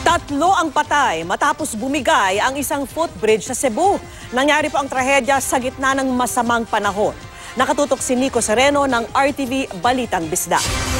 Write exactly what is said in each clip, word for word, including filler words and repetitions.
Tatlo ang patay matapos bumigay ang isang footbridge sa Cebu. Nangyari po ang trahedya sa gitna ng masamang panahon. Nakatutok si Nico Sereno ng R T V Balitang Bisda.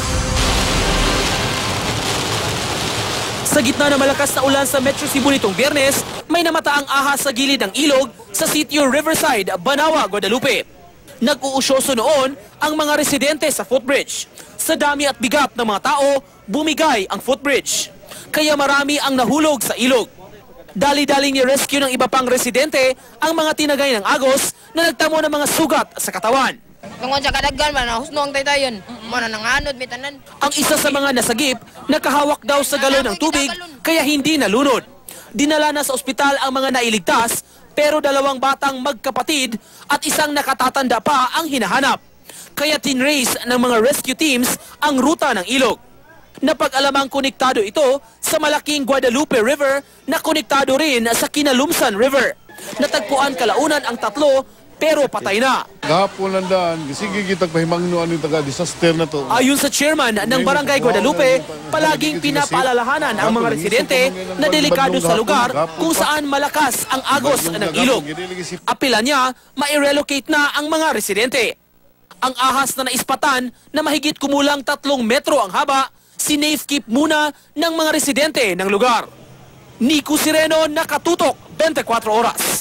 Sa gitna ng malakas na ulan sa Metro Cebu nitong Biyernes, may namataang ahas sa gilid ng ilog sa sitio Riverside, Banawa, Guadalupe. Nag-uusyoso noon ang mga residente sa footbridge. Sa dami at bigat ng mga tao, bumigay ang footbridge. Kaya marami ang nahulog sa ilog. Dali-daling ni-rescue ng iba pang residente ang mga tinagay ng agos na nagtamo ng mga sugat sa katawan. Tungkol sa kadaggan, manahusno ang taytayon. Mana nanganod, may tanan. Ang isa sa mga nasagip, nakahawak daw sa galon ng tubig, kaya hindi nalunod. Dinala na sa ospital ang mga nailigtas, pero dalawang batang magkapatid at isang nakatatanda pa ang hinahanap. Kaya tinrace ng mga rescue teams ang ruta ng ilog. Napag-alamang konektado ito sa malaking Guadalupe River na konektado rin sa Kinalumsan River. Natagpuan kalaunan ang tatlo pero patay na. Gahapon lang daan, sige kita pahimangnuan yung taga-disaster na to. Ayon sa chairman ng Barangay Guadalupe, palaging pinapaalalahanan ang mga residente na delikado sa lugar kung saan malakas ang agos ng ilog. Apila niya, ma-relocate na ang mga residente. Ang ahas na naispatan na mahigit kumulang tatlong metro ang haba, sinafekeep muna ng mga residente ng lugar. Nico Sereno, nakatutok, twenty-four oras.